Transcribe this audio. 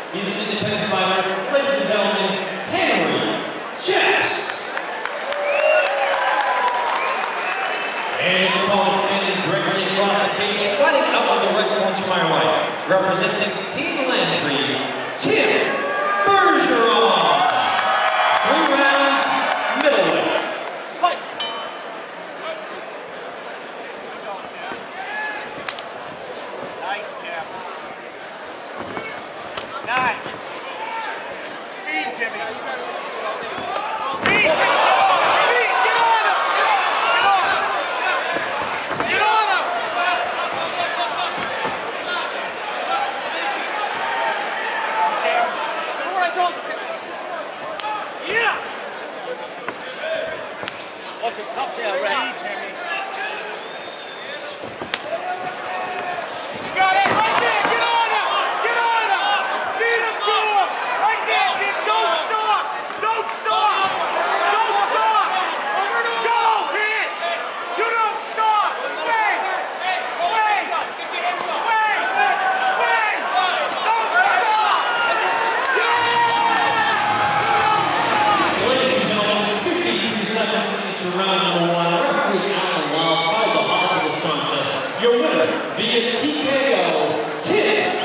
He's an independent fighter. Ladies and gentlemen, Henry Chess. And his opponent standing directly across the cage, fighting out of the red corner to my right, representing Team Landry, Tim Bergeron. 3 rounds, middleweight. Fight. Nice, Tim. Nice. Speed, Timmy. Speed, Timmy. Speed. Get on him. Get on him. Get on him. Tim. Where I don't. Yeah. Watch it top there, Ray. Speed, Timmy. You got it. Right there. Get on him. Get on him. Feed him to him. Right there, Tim. Don't stop. Don't stop. Don't stop. Go, hit. You don't stop. Swing. Swing. Swing. Swing. Don't stop. Yeah. Ladies and gentlemen, 53 seconds into round number 1. Referee Alan Love calls a halt to this contest. Your winner via TKO, Tim